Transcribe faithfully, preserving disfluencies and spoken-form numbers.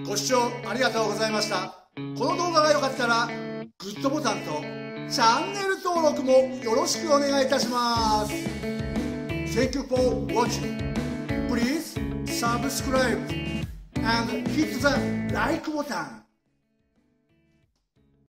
ご視聴ありがとうございました。この動画が良かったらグッドボタンとチャンネル登録もよろしくお願いいたします。 Thank you for watching. Please subscribe and hit the like button.